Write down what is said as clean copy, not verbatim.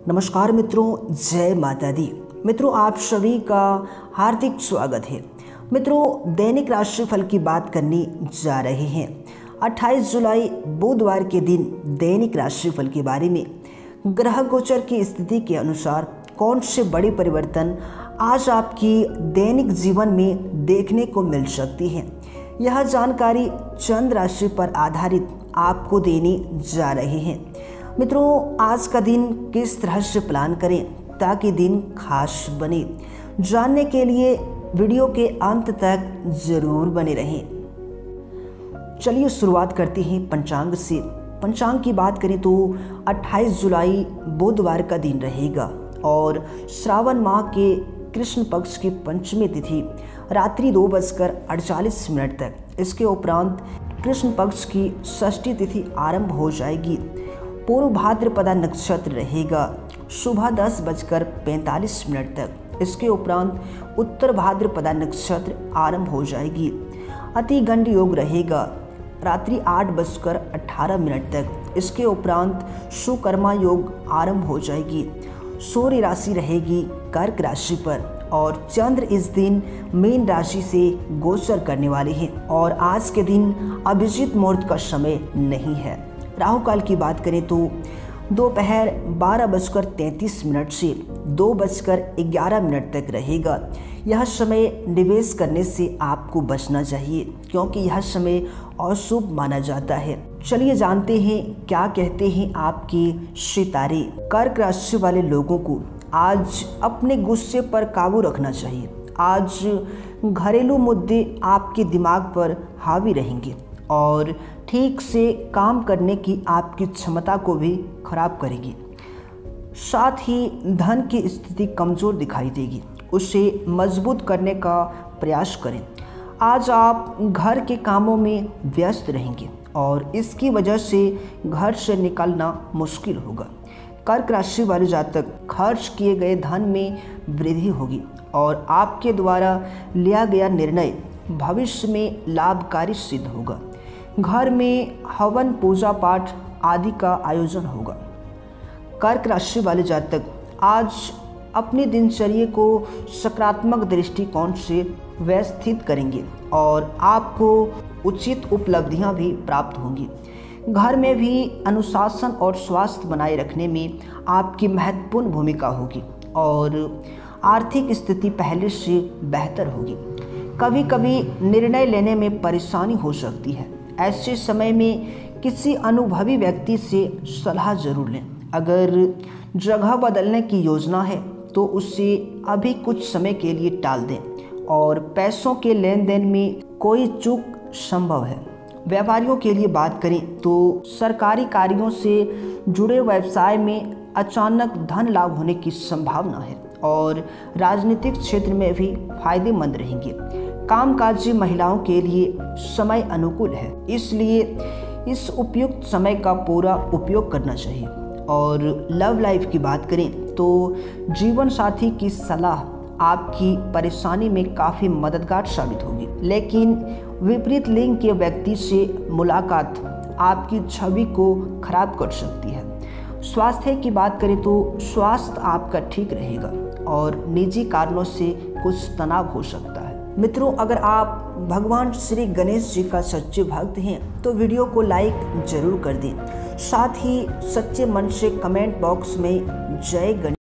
नमस्कार मित्रों, जय माता दी। मित्रों, आप सभी का हार्दिक स्वागत है। मित्रों, दैनिक राशिफल की बात करने जा रहे हैं। 28 जुलाई बुधवार के दिन दैनिक राशिफल के बारे में ग्रह गोचर की स्थिति के अनुसार कौन से बड़े परिवर्तन आज आपकी दैनिक जीवन में देखने को मिल सकती है, यह जानकारी चंद्र राशि पर आधारित आपको देने जा रहे हैं। मित्रों, आज का दिन किस तरह से प्लान करें ताकि दिन खास बने, जानने के लिए वीडियो के अंत तक जरूर बने रहें। चलिए शुरुआत करते हैं पंचांग से। पंचांग की बात करें तो 28 जुलाई बुधवार का दिन रहेगा और श्रावण माह के कृष्ण पक्ष की पंचमी तिथि रात्रि 2:48 तक, इसके उपरांत कृष्ण पक्ष की षष्ठी तिथि आरंभ हो जाएगी। पूर्व भाद्रपदा नक्षत्र रहेगा सुबह 10:45 तक, इसके उपरांत उत्तर भाद्रपदा नक्षत्र आरंभ हो जाएगी। अति गंड योग रहेगा रात्रि 8:18 तक, इसके उपरांत सुकर्मा योग आरंभ हो जाएगी। सूर्य राशि रहेगी कर्क राशि पर और चंद्र इस दिन मीन राशि से गोचर करने वाले हैं और आज के दिन अभिजीत मुहूर्त का समय नहीं है। राहु काल की बात करें तो दोपहर 12:33 से 2:11 तक रहेगा। यह समय निवेश करने से आपको बचना चाहिए क्योंकि यह समय अशुभ माना जाता है। चलिए जानते हैं क्या कहते हैं आपके सितारे। कर्क राशि वाले लोगों को आज अपने गुस्से पर काबू रखना चाहिए। आज घरेलू मुद्दे आपके दिमाग पर हावी रहेंगे और ठीक से काम करने की आपकी क्षमता को भी खराब करेगी। साथ ही धन की स्थिति कमज़ोर दिखाई देगी, उसे मजबूत करने का प्रयास करें। आज आप घर के कामों में व्यस्त रहेंगे और इसकी वजह से घर से निकलना मुश्किल होगा। कर्क राशि वाले जातक खर्च किए गए धन में वृद्धि होगी और आपके द्वारा लिया गया निर्णय भविष्य में लाभकारी सिद्ध होगा। घर में हवन, पूजा पाठ आदि का आयोजन होगा। कर्क राशि वाले जातक आज अपनी दिनचर्या को सकारात्मक दृष्टिकोण से व्यवस्थित करेंगे और आपको उचित उपलब्धियां भी प्राप्त होंगी। घर में भी अनुशासन और स्वास्थ्य बनाए रखने में आपकी महत्वपूर्ण भूमिका होगी और आर्थिक स्थिति पहले से बेहतर होगी। कभी कभी निर्णय लेने में परेशानी हो सकती है। ऐसे समय में किसी अनुभवी व्यक्ति से सलाह जरूर लें। अगर जगह बदलने की योजना है तो उसे अभी कुछ समय के लिए टाल दें और पैसों के लेन देन में कोई चूक संभव है। व्यापारियों के लिए बात करें तो सरकारी कार्यों से जुड़े व्यवसाय में अचानक धन लाभ होने की संभावना है और राजनीतिक क्षेत्र में भी फायदेमंद रहेंगे। कामकाजी महिलाओं के लिए समय अनुकूल है, इसलिए इस उपयुक्त समय का पूरा उपयोग करना चाहिए। और लव लाइफ की बात करें तो जीवन साथी की सलाह आपकी परेशानी में काफ़ी मददगार साबित होगी, लेकिन विपरीत लिंग के व्यक्ति से मुलाकात आपकी छवि को खराब कर सकती है। स्वास्थ्य की बात करें तो स्वास्थ्य आपका ठीक रहेगा और निजी कारणों से कुछ तनाव हो सकता है। मित्रों, अगर आप भगवान श्री गणेश जी का सच्चे भक्त हैं तो वीडियो को लाइक जरूर कर दें। साथ ही सच्चे मन से कमेंट बॉक्स में जय गणेश